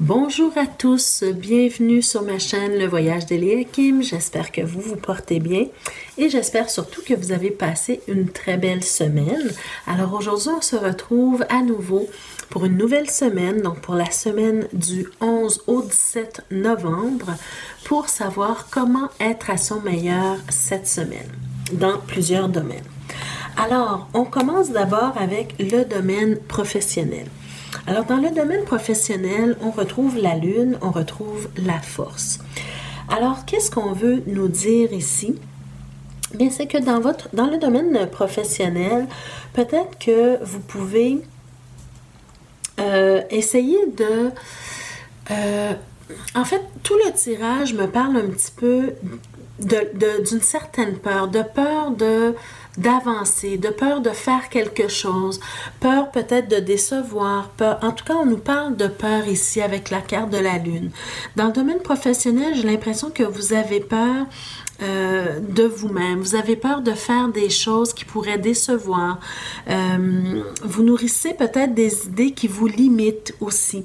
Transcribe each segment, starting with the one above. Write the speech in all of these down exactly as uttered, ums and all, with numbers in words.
Bonjour à tous, bienvenue sur ma chaîne Le Voyage d'Eliakim. J'espère que vous vous portez bien et j'espère surtout que vous avez passé une très belle semaine. Alors aujourd'hui, on se retrouve à nouveau pour une nouvelle semaine, donc pour la semaine du onze au dix-sept novembre, pour savoir comment être à son meilleur cette semaine dans plusieurs domaines. Alors, on commence d'abord avec le domaine professionnel. Alors, dans le domaine professionnel, on retrouve la lune, on retrouve la force. Alors, qu'est-ce qu'on veut nous dire ici? Bien, c'est que dans votre, dans le domaine professionnel, peut-être que vous pouvez euh, essayer de... Euh, en fait, tout le tirage me parle un petit peu de, de, d'une certaine peur, de peur de... d'avancer, de peur de faire quelque chose, peur peut-être de décevoir, peur. En tout cas, on nous parle de peur ici avec la carte de la lune. Dans le domaine professionnel, j'ai l'impression que vous avez peur euh, de vous-même. Vous avez peur de faire des choses qui pourraient décevoir. Euh, vous nourrissez peut-être des idées qui vous limitent aussi.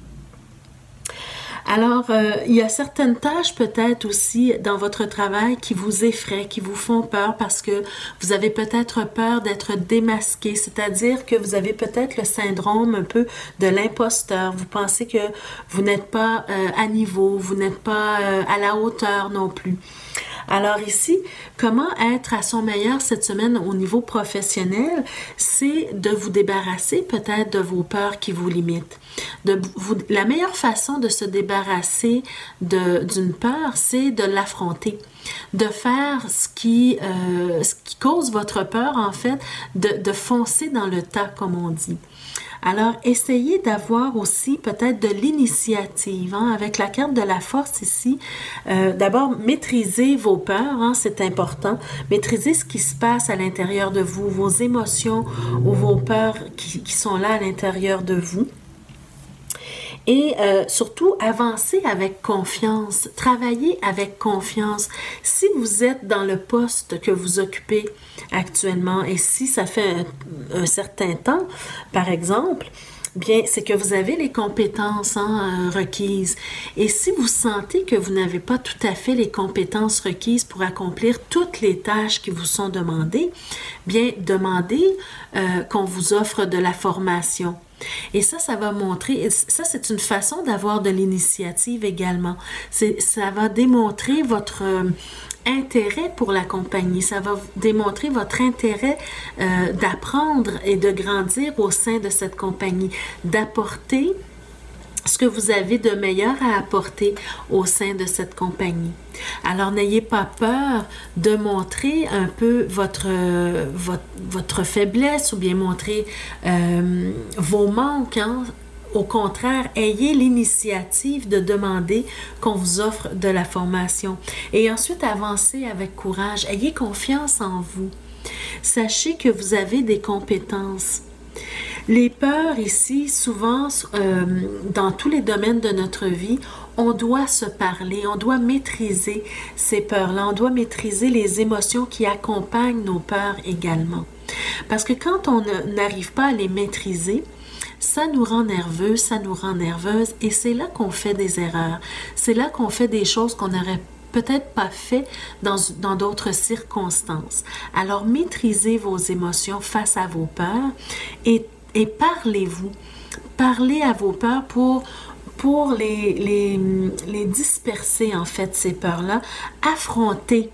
Alors, euh, il y a certaines tâches peut-être aussi dans votre travail qui vous effraient, qui vous font peur parce que vous avez peut-être peur d'être démasqué, c'est-à-dire que vous avez peut-être le syndrome un peu de l'imposteur. Vous pensez que vous n'êtes pas euh, à niveau, vous n'êtes pas euh, à la hauteur non plus. Alors ici, comment être à son meilleur cette semaine au niveau professionnel? C'est de vous débarrasser peut-être de vos peurs qui vous limitent. De vous, la meilleure façon de se débarrasser de, d'une peur, c'est de l'affronter. De faire ce qui, euh, ce qui cause votre peur, en fait, de, de foncer dans le tas, comme on dit. Alors, essayez d'avoir aussi peut-être de l'initiative, hein, avec la carte de la force ici. Euh, d'abord, maîtrisez vos peurs, hein, c'est important. Maîtrisez ce qui se passe à l'intérieur de vous, vos émotions ou vos peurs qui, qui sont là à l'intérieur de vous. Et euh, surtout, avancez avec confiance, travaillez avec confiance. Si vous êtes dans le poste que vous occupez actuellement et si ça fait un, un certain temps, par exemple, bien, c'est que vous avez les compétences hein, requises. Et si vous sentez que vous n'avez pas tout à fait les compétences requises pour accomplir toutes les tâches qui vous sont demandées, bien, demandez euh, qu'on vous offre de la formation. Et ça, ça va montrer, ça c'est une façon d'avoir de l'initiative également. C'est, ça va démontrer votre euh, intérêt pour la compagnie, ça va démontrer votre intérêt euh, d'apprendre et de grandir au sein de cette compagnie, d'apporter ce que vous avez de meilleur à apporter au sein de cette compagnie. Alors, n'ayez pas peur de montrer un peu votre, votre, votre faiblesse ou bien montrer euh, vos manques, hein. Au contraire, ayez l'initiative de demander qu'on vous offre de la formation. Et ensuite, avancez avec courage. Ayez confiance en vous. Sachez que vous avez des compétences. Les peurs ici, souvent, euh, dans tous les domaines de notre vie, on doit se parler, on doit maîtriser ces peurs-là, on doit maîtriser les émotions qui accompagnent nos peurs également. Parce que quand on n'arrive pas à les maîtriser, ça nous rend nerveux, ça nous rend nerveuse et c'est là qu'on fait des erreurs. C'est là qu'on fait des choses qu'on n'aurait peut-être pas fait dans, dans d'autres circonstances. Alors, maîtrisez vos émotions face à vos peurs et, et parlez-vous. Parlez à vos peurs pour, pour les, les, les disperser, en fait, ces peurs-là. Affrontez,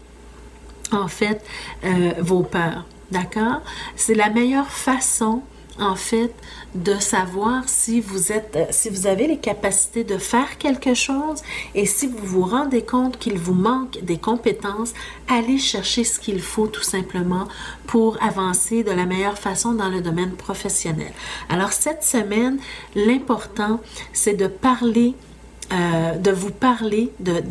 en fait, euh, vos peurs. D'accord? C'est la meilleure façon en fait, de savoir si vous êtes, si vous avez les capacités de faire quelque chose et si vous vous rendez compte qu'il vous manque des compétences, allez chercher ce qu'il faut tout simplement pour avancer de la meilleure façon dans le domaine professionnel. Alors, cette semaine, l'important, c'est de parler, euh, de vous parler, de,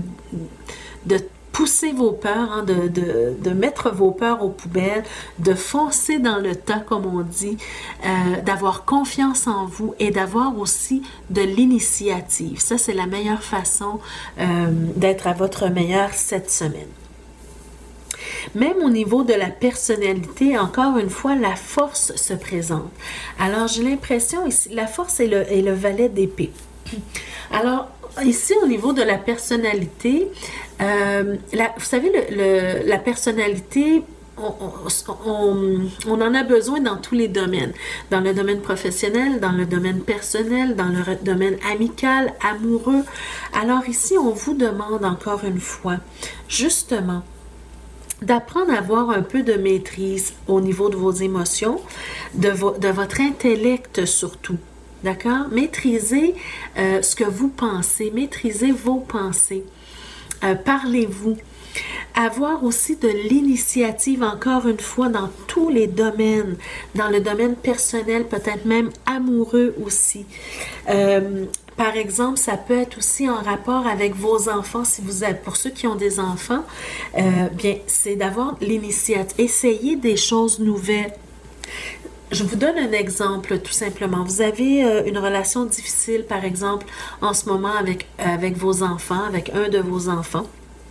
de pousser vos peurs, hein, de, de, de mettre vos peurs aux poubelles, de foncer dans le tas, comme on dit, euh, d'avoir confiance en vous et d'avoir aussi de l'initiative. Ça, c'est la meilleure façon euh, d'être à votre meilleur cette semaine. Même au niveau de la personnalité, encore une fois, la force se présente. Alors, j'ai l'impression ici, la force est le, est le valet d'épée. Alors, ici, au niveau de la personnalité, euh, la, vous savez, le, le, la personnalité, on, on, on en a besoin dans tous les domaines. Dans le domaine professionnel, dans le domaine personnel, dans le domaine amical, amoureux. Alors ici, on vous demande encore une fois, justement, d'apprendre à avoir un peu de maîtrise au niveau de vos émotions, de, vo de votre intellect surtout. D'accord? Maîtrisez euh, ce que vous pensez, maîtrisez vos pensées. Euh, Parlez-vous. Avoir aussi de l'initiative, encore une fois, dans tous les domaines, dans le domaine personnel, peut-être même amoureux aussi. Euh, par exemple, ça peut être aussi en rapport avec vos enfants, si vous êtes, pour ceux qui ont des enfants, euh, bien, c'est d'avoir l'initiative, essayer des choses nouvelles. Je vous donne un exemple, tout simplement. Vous avez euh, une relation difficile, par exemple, en ce moment avec, avec vos enfants, avec un de vos enfants.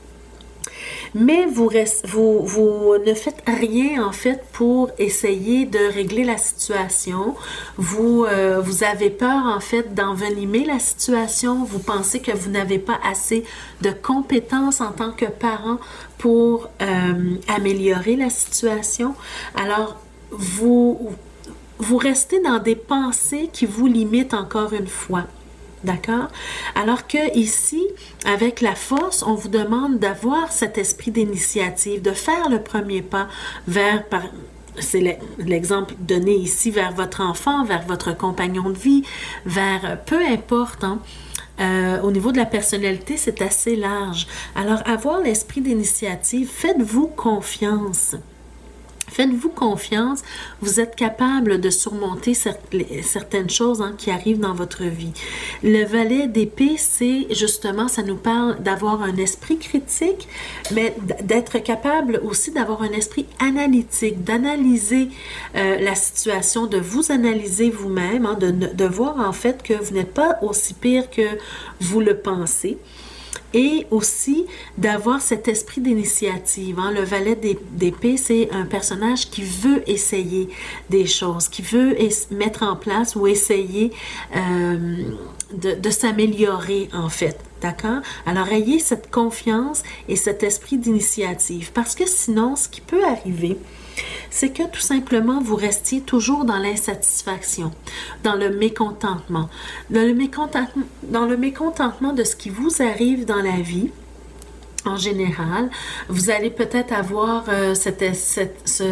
Mais vous, rest, vous, vous ne faites rien, en fait, pour essayer de régler la situation. Vous, euh, vous avez peur, en fait, d'envenimer la situation. Vous pensez que vous n'avez pas assez de compétences en tant que parent pour euh, améliorer la situation. Alors, vous... Vous restez dans des pensées qui vous limitent encore une fois. D'accord? Alors que ici, avec la force, on vous demande d'avoir cet esprit d'initiative, de faire le premier pas vers, par, c'est l'exemple donné ici, vers votre enfant, vers votre compagnon de vie, vers peu importe, hein. Euh, au niveau de la personnalité, c'est assez large. Alors, avoir l'esprit d'initiative, faites-vous confiance. Faites-vous confiance, vous êtes capable de surmonter certaines choses hein, qui arrivent dans votre vie. Le valet d'épée, c'est justement, ça nous parle d'avoir un esprit critique, mais d'être capable aussi d'avoir un esprit analytique, d'analyser euh, la situation, de vous analyser vous-même, hein, de, de voir en fait que vous n'êtes pas aussi pire que vous le pensez. Et aussi d'avoir cet esprit d'initiative. Hein. Le valet d'épée, c'est un personnage qui veut essayer des choses, qui veut mettre en place ou essayer euh, de, de s'améliorer en fait. D'accord? Alors, ayez cette confiance et cet esprit d'initiative. Parce que sinon, ce qui peut arriver, c'est que tout simplement, vous restiez toujours dans l'insatisfaction, dans le mécontentement. Dans le mécontentement, dans le mécontentement de ce qui vous arrive dans la vie, en général, vous allez peut-être avoir euh, cette, cette, ce...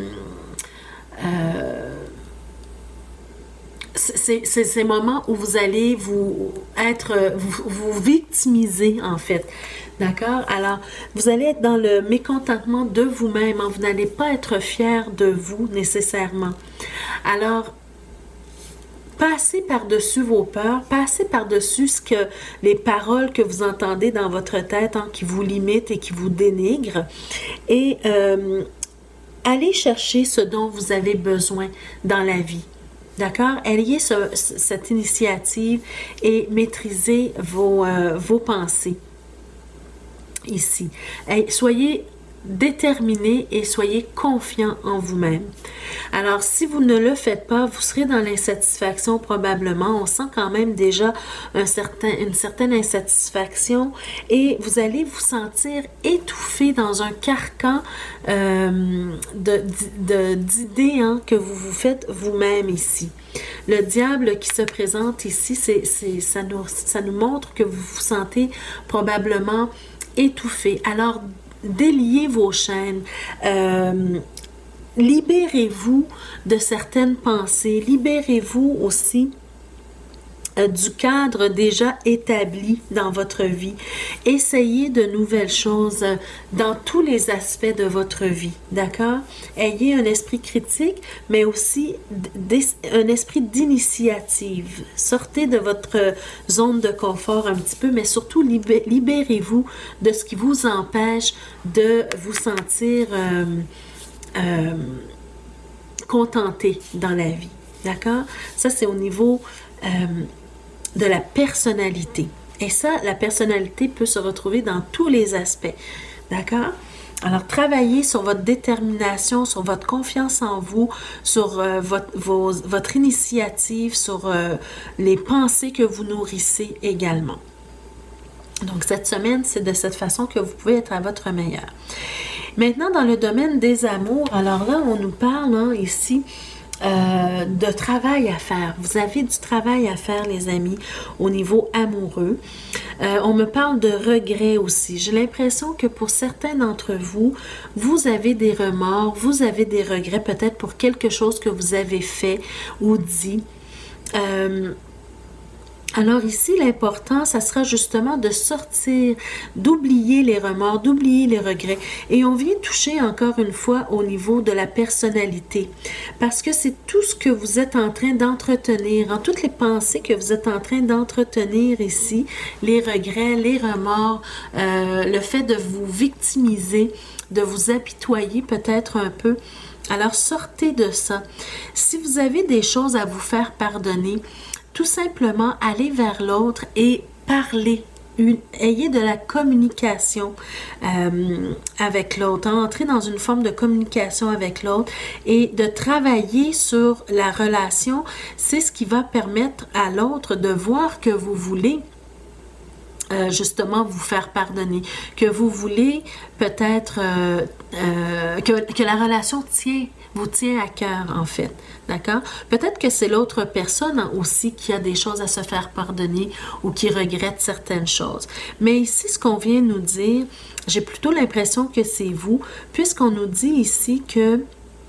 Euh, C'est ces moments où vous allez vous être, vous, vous victimiser en fait, d'accord? Alors, vous allez être dans le mécontentement de vous-même, hein? Vous n'allez pas être fier de vous nécessairement. Alors, passez par-dessus vos peurs, passez par-dessus ce que les paroles que vous entendez dans votre tête, hein, qui vous limitent et qui vous dénigrent, et euh, allez chercher ce dont vous avez besoin dans la vie. D'accord? Ayez ce, cette initiative et maîtrisez vos, euh, vos pensées ici. Et soyez déterminés et soyez confiants en vous-même. Alors, si vous ne le faites pas, vous serez dans l'insatisfaction probablement. On sent quand même déjà un certain, une certaine insatisfaction et vous allez vous sentir étouffé dans un carcan euh, d'idées hein, que vous vous faites vous-même ici. Le diable qui se présente ici, c'est, c'est, ça, nous, ça nous montre que vous vous sentez probablement étouffé. Alors, déliez vos chaînes, euh, libérez-vous de certaines pensées, libérez-vous aussi euh, du cadre déjà établi dans votre vie. Essayez de nouvelles choses euh, dans tous les aspects de votre vie, d'accord? Ayez un esprit critique, mais aussi un esprit d'initiative. Sortez de votre zone de confort un petit peu, mais surtout libérez-vous de ce qui vous empêche de vous sentir euh, euh, contenté dans la vie, d'accord? Ça, c'est au niveau euh, de la personnalité. Et ça, la personnalité peut se retrouver dans tous les aspects, d'accord? Alors, travaillez sur votre détermination, sur votre confiance en vous, sur euh, votre, vos, votre initiative, sur euh, les pensées que vous nourrissez également. Donc, cette semaine, c'est de cette façon que vous pouvez être à votre meilleur. Maintenant, dans le domaine des amours, alors là, on nous parle hein, ici euh, de travail à faire. Vous avez du travail à faire, les amis, au niveau amoureux. Euh, on me parle de regrets aussi. J'ai l'impression que pour certains d'entre vous, vous avez des remords, vous avez des regrets peut-être pour quelque chose que vous avez fait ou dit. Euh, Alors ici, l'important, ça sera justement de sortir, d'oublier les remords, d'oublier les regrets. Et on vient toucher encore une fois au niveau de la personnalité. Parce que c'est tout ce que vous êtes en train d'entretenir, en toutes les pensées que vous êtes en train d'entretenir ici, les regrets, les remords, euh, le fait de vous victimiser, de vous apitoyer peut-être un peu. Alors sortez de ça. Si vous avez des choses à vous faire pardonner, tout simplement, allez vers l'autre et parlez. Une, ayez de la communication euh, avec l'autre. Entrez dans une forme de communication avec l'autre et de travailler sur la relation. C'est ce qui va permettre à l'autre de voir que vous voulez Euh, justement vous faire pardonner, que vous voulez peut-être euh, euh, que, que la relation tient, vous tient à cœur en fait, d'accord? Peut-être que c'est l'autre personne aussi qui a des choses à se faire pardonner ou qui regrette certaines choses. Mais ici, ce qu'on vient nous dire, j'ai plutôt l'impression que c'est vous, puisqu'on nous dit ici que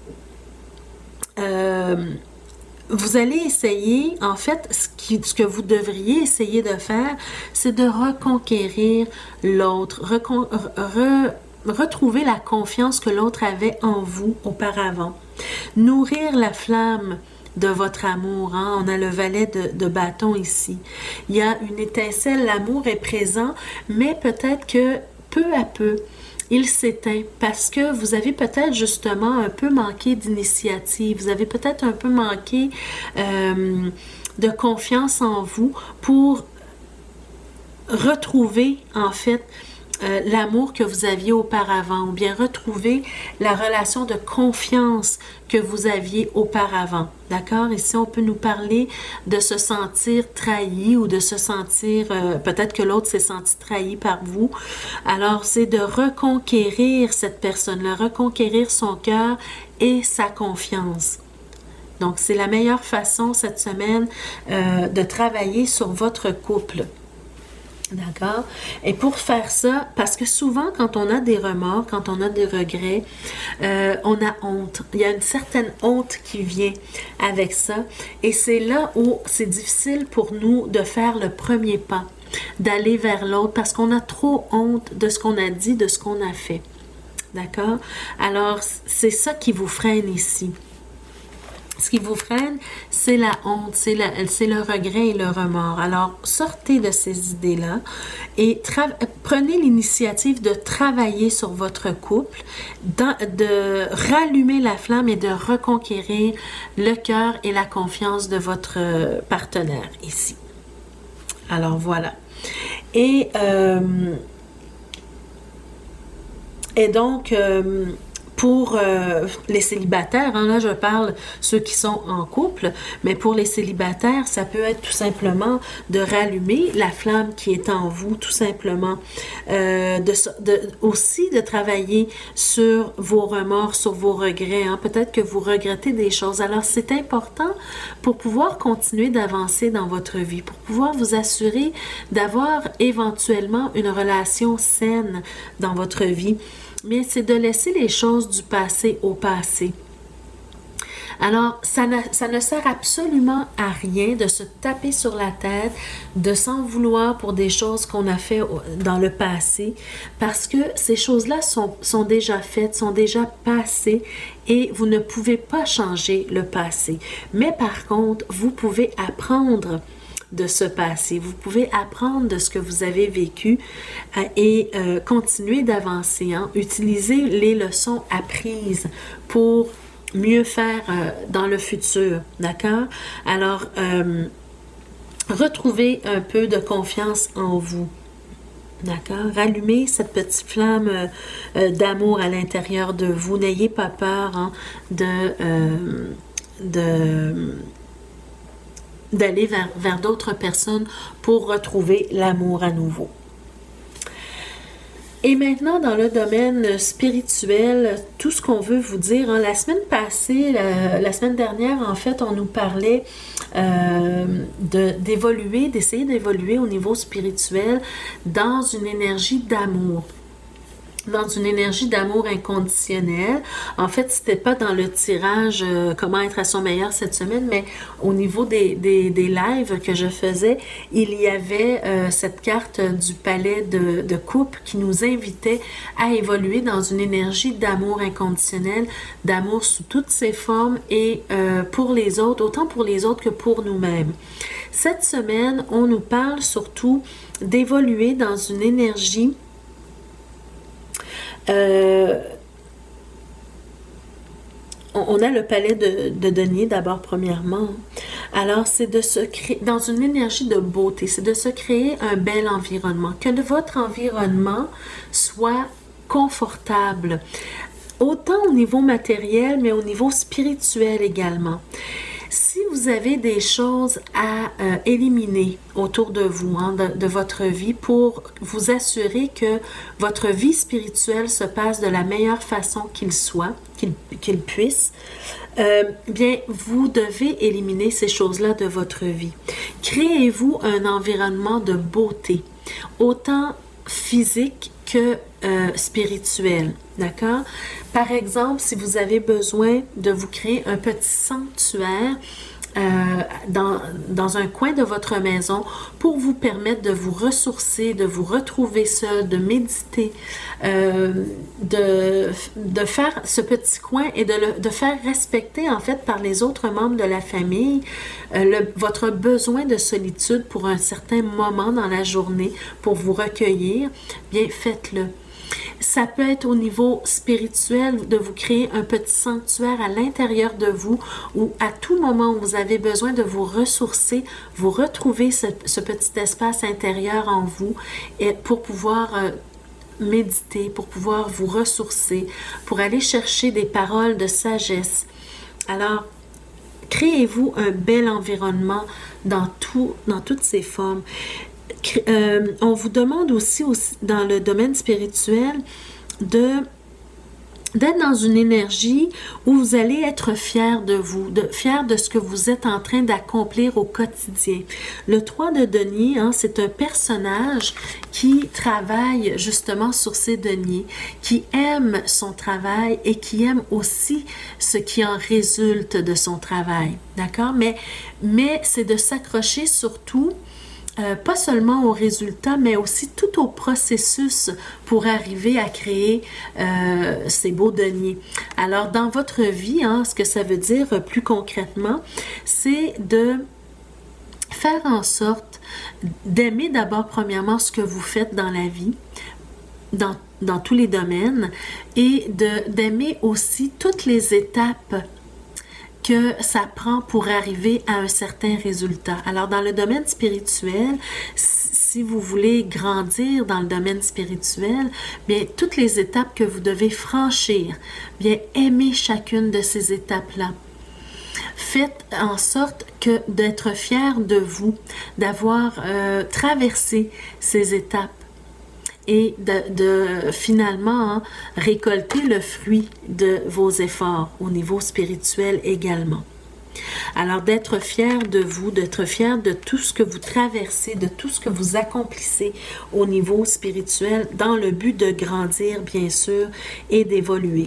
euh, vous allez essayer, en fait, ce, qui, ce que vous devriez essayer de faire, c'est de reconquérir l'autre, recon, re, retrouver la confiance que l'autre avait en vous auparavant, nourrir la flamme de votre amour. Hein? On a le valet de, de bâton ici. Il y a une étincelle, l'amour est présent, mais peut-être que peu à peu, il s'éteint parce que vous avez peut-être justement un peu manqué d'initiative, vous avez peut-être un peu manqué euh, de confiance en vous pour retrouver en fait euh, l'amour que vous aviez auparavant ou bien retrouver la relation de confiance que vous aviez auparavant. D'accord? Ici, on peut nous parler de se sentir trahi ou de se sentir, euh, peut-être que l'autre s'est senti trahi par vous. Alors, c'est de reconquérir cette personne-là, reconquérir son cœur et sa confiance. Donc, c'est la meilleure façon cette semaine euh, de travailler sur votre couple. D'accord? Et pour faire ça, parce que souvent, quand on a des remords, quand on a des regrets, euh, on a honte. Il y a une certaine honte qui vient avec ça. Et c'est là où c'est difficile pour nous de faire le premier pas, d'aller vers l'autre, parce qu'on a trop honte de ce qu'on a dit, de ce qu'on a fait. D'accord? Alors, c'est ça qui vous freine ici. Ce qui vous freine, c'est la honte, c'est le regret et le remords. Alors, sortez de ces idées-là et prenez l'initiative de travailler sur votre couple, de rallumer la flamme et de reconquérir le cœur et la confiance de votre partenaire ici. Alors, voilà. Et, euh, et donc... Euh, Pour euh, les célibataires, hein, là je parle ceux qui sont en couple, mais pour les célibataires, ça peut être tout simplement de rallumer la flamme qui est en vous, tout simplement. Euh, de, de, aussi de travailler sur vos remords, sur vos regrets. Hein. Peut-être que vous regrettez des choses. Alors c'est important pour pouvoir continuer d'avancer dans votre vie, pour pouvoir vous assurer d'avoir éventuellement une relation saine dans votre vie. Mais c'est de laisser les choses du passé au passé. Alors, ça ne, ça ne sert absolument à rien de se taper sur la tête, de s'en vouloir pour des choses qu'on a fait dans le passé, parce que ces choses-là sont, sont déjà faites, sont déjà passées, et vous ne pouvez pas changer le passé. Mais par contre, vous pouvez apprendre de ce passé. Vous pouvez apprendre de ce que vous avez vécu euh, et euh, continuer d'avancer. Hein? Utiliser les leçons apprises pour mieux faire euh, dans le futur. D'accord? Alors, euh, retrouvez un peu de confiance en vous. D'accord? Rallumez cette petite flamme euh, euh, d'amour à l'intérieur de vous. N'ayez pas peur hein, de, euh, de, d'aller vers, vers d'autres personnes pour retrouver l'amour à nouveau. Et maintenant, dans le domaine spirituel, tout ce qu'on veut vous dire, hein, la semaine passée, la, la semaine dernière, en fait, on nous parlait euh, de, d'évoluer, d'essayer d'évoluer au niveau spirituel dans une énergie d'amour. Dans une énergie d'amour inconditionnel. En fait, c'était pas dans le tirage euh, comment être à son meilleur cette semaine, mais au niveau des, des, des lives que je faisais, il y avait euh, cette carte du palais de, de coupe qui nous invitait à évoluer dans une énergie d'amour inconditionnel, d'amour sous toutes ses formes et euh, pour les autres, autant pour les autres que pour nous-mêmes. Cette semaine, on nous parle surtout d'évoluer dans une énergie Euh, on a le palais de, de denier d'abord premièrement. Alors c'est de se créer dans une énergie de beauté, c'est de se créer un bel environnement, que votre environnement soit confortable, autant au niveau matériel mais au niveau spirituel également. Si vous avez des choses à euh, éliminer autour de vous, hein, de, de votre vie, pour vous assurer que votre vie spirituelle se passe de la meilleure façon qu'il soit, qu'il qu'il puisse, euh, bien, vous devez éliminer ces choses-là de votre vie. Créez-vous un environnement de beauté, autant physique que euh, spirituel, d'accord? Par exemple, si vous avez besoin de vous créer un petit sanctuaire euh, dans, dans un coin de votre maison pour vous permettre de vous ressourcer, de vous retrouver seul, de méditer, euh, de, de faire ce petit coin et de le de faire respecter en fait par les autres membres de la famille euh, le, votre besoin de solitude pour un certain moment dans la journée pour vous recueillir, bien faites-le. Ça peut être au niveau spirituel de vous créer un petit sanctuaire à l'intérieur de vous où à tout moment où vous avez besoin de vous ressourcer, vous retrouvez ce, ce petit espace intérieur en vous et pour pouvoir euh, méditer, pour pouvoir vous ressourcer, pour aller chercher des paroles de sagesse. Alors, créez-vous un bel environnement dans, tout, dans toutes ses formes. Euh, on vous demande aussi, aussi dans le domaine spirituel de d'être dans une énergie où vous allez être fier de vous, de, fier de ce que vous êtes en train d'accomplir au quotidien. Le trois de denier, hein, c'est un personnage qui travaille justement sur ses deniers, qui aime son travail et qui aime aussi ce qui en résulte de son travail. D'accord? Mais, mais c'est de s'accrocher surtout Euh, pas seulement au résultat, mais aussi tout au processus pour arriver à créer euh, ces beaux deniers. Alors, dans votre vie, hein, ce que ça veut dire euh, plus concrètement, c'est de faire en sorte d'aimer d'abord, premièrement, ce que vous faites dans la vie, dans, dans tous les domaines, et de, d'aimer aussi toutes les étapes que ça prend pour arriver à un certain résultat. Alors, dans le domaine spirituel, si vous voulez grandir dans le domaine spirituel, bien, toutes les étapes que vous devez franchir, bien, aimez chacune de ces étapes-là. Faites en sorte que d'être fier de vous, d'avoir euh, traversé ces étapes et de, de finalement hein, récolter le fruit de vos efforts au niveau spirituel également. Alors d'être fier de vous, d'être fier de tout ce que vous traversez, de tout ce que vous accomplissez au niveau spirituel dans le but de grandir bien sûr et d'évoluer.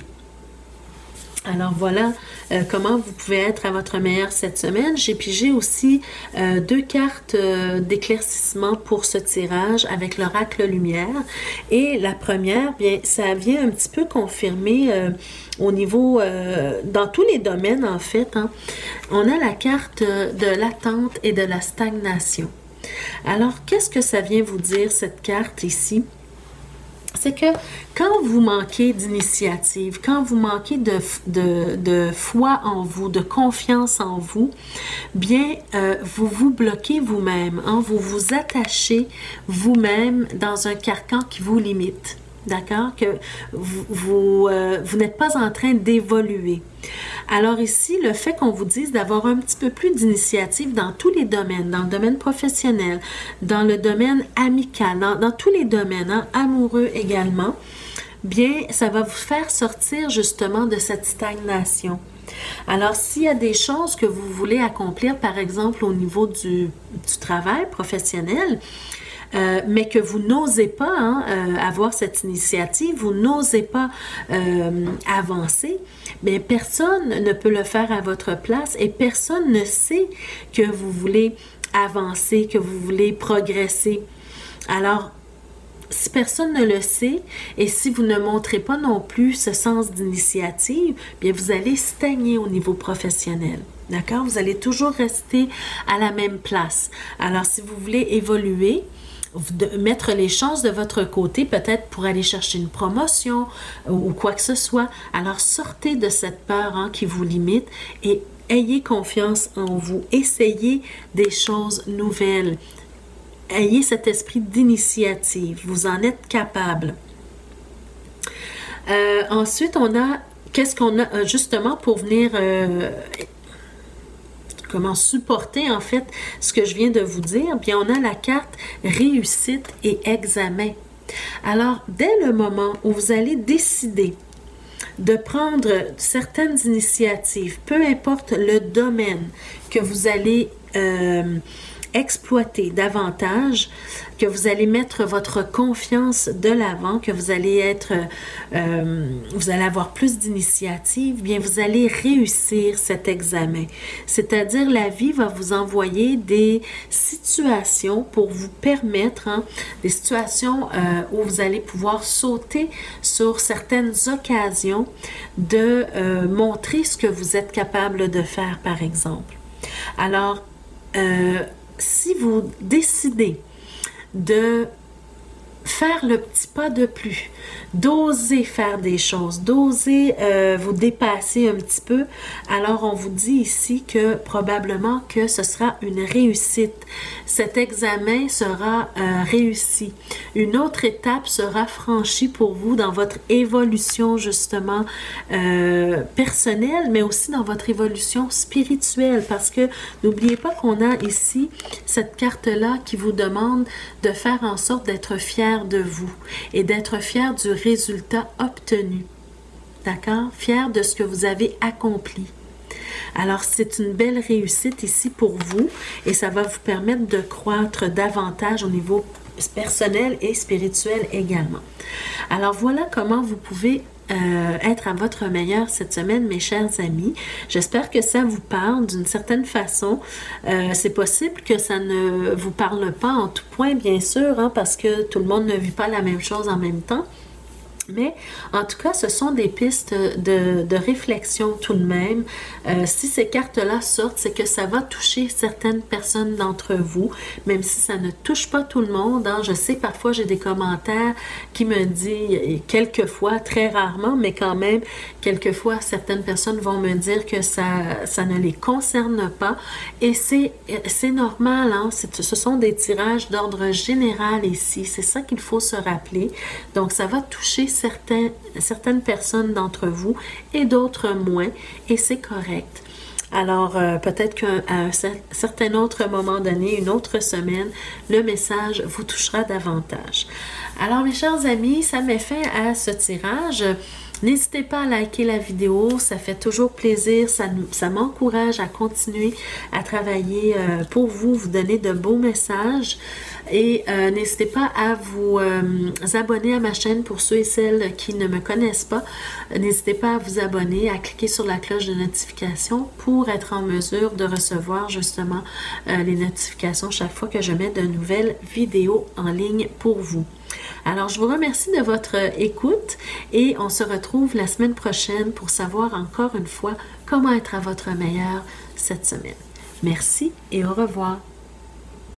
Alors voilà euh, comment vous pouvez être à votre meilleur cette semaine. J'ai pigé aussi euh, deux cartes euh, d'éclaircissement pour ce tirage avec l'oracle lumière. Et la première, bien, ça vient un petit peu confirmer euh, au niveau, euh, dans tous les domaines en fait, hein, on a la carte de l'attente et de la stagnation. Alors, qu'est-ce que ça vient vous dire cette carte ici? c'est que quand vous manquez d'initiative, quand vous manquez de, de, de foi en vous, de confiance en vous, bien, euh, vous vous bloquez vous-même, hein, vous vous attachez vous-même dans un carcan qui vous limite. D'accord? Que vous, vous, euh, vous n'êtes pas en train d'évoluer. Alors ici, le fait qu'on vous dise d'avoir un petit peu plus d'initiative dans tous les domaines, dans le domaine professionnel, dans le domaine amical, dans, dans tous les domaines, hein, amoureux également, bien, ça va vous faire sortir justement de cette stagnation. Alors, s'il y a des choses que vous voulez accomplir, par exemple au niveau du, du travail professionnel, Euh, mais que vous n'osez pas hein, euh, avoir cette initiative, vous n'osez pas euh, avancer, mais personne ne peut le faire à votre place et personne ne sait que vous voulez avancer, que vous voulez progresser. Alors, si personne ne le sait et si vous ne montrez pas non plus ce sens d'initiative, bien vous allez stagner au niveau professionnel. D'accord? Vous allez toujours rester à la même place. Alors, si vous voulez évoluer, de mettre les chances de votre côté, peut-être pour aller chercher une promotion ou, ou quoi que ce soit. Alors, sortez de cette peur hein, qui vous limite et ayez confiance en vous. Essayez des choses nouvelles. Ayez cet esprit d'initiative. Vous en êtes capable. Euh, ensuite, on a, qu'est-ce qu'on a justement pour venir... Euh, comment supporter en fait ce que je viens de vous dire, bien on a la carte réussite et examen. Alors, dès le moment où vous allez décider de prendre certaines initiatives, peu importe le domaine que vous allez euh, exploiter davantage, que vous allez mettre votre confiance de l'avant, que vous allez être, euh, vous allez avoir plus d'initiative, bien vous allez réussir cet examen. C'est-à-dire la vie va vous envoyer des situations pour vous permettre, hein, des situations euh, où vous allez pouvoir sauter sur certaines occasions de euh, montrer ce que vous êtes capable de faire, par exemple. Alors, euh, si vous décidez de faire le petit pas de plus, d'oser faire des choses, d'oser euh, vous dépasser un petit peu, alors on vous dit ici que probablement que ce sera une réussite. Cet examen sera euh, réussi. Une autre étape sera franchie pour vous dans votre évolution justement euh, personnelle, mais aussi dans votre évolution spirituelle, parce que n'oubliez pas qu'on a ici cette carte-là qui vous demande de faire en sorte d'être fier de vous et d'être fier du résultat obtenu. D'accord? Fier de ce que vous avez accompli. Alors, c'est une belle réussite ici pour vous et ça va vous permettre de croître davantage au niveau personnel et spirituel également. Alors, voilà comment vous pouvez Euh, être à votre meilleur cette semaine, mes chers amis. J'espère que ça vous parle d'une certaine façon. Euh, c'est possible que ça ne vous parle pas en tout point, bien sûr, hein, parce que tout le monde ne vit pas la même chose en même temps. Mais en tout cas, ce sont des pistes de, de réflexion tout de même. Euh, si ces cartes-là sortent, c'est que ça va toucher certaines personnes d'entre vous, même si ça ne touche pas tout le monde. Hein. Je sais, parfois, j'ai des commentaires qui me disent, quelquefois, très rarement, mais quand même, quelquefois, certaines personnes vont me dire que ça, ça ne les concerne pas. Et c'est normal, hein. Ce sont des tirages d'ordre général ici. C'est ça qu'il faut se rappeler. Donc, ça va toucher Certains, certaines personnes d'entre vous et d'autres moins, et c'est correct. Alors, euh, peut-être qu'à un certain autre moment donné, une autre semaine, le message vous touchera davantage. Alors, mes chers amis, ça met fin à ce tirage. N'hésitez pas à liker la vidéo, ça fait toujours plaisir, ça, ça m'encourage à continuer à travailler euh, pour vous, vous donner de beaux messages. Et euh, n'hésitez pas à vous euh, abonner à ma chaîne pour ceux et celles qui ne me connaissent pas. N'hésitez pas à vous abonner, à cliquer sur la cloche de notification pour être en mesure de recevoir justement euh, les notifications chaque fois que je mets de nouvelles vidéos en ligne pour vous. Alors, je vous remercie de votre écoute et on se retrouve la semaine prochaine pour savoir encore une fois comment être à votre meilleur cette semaine. Merci et au revoir.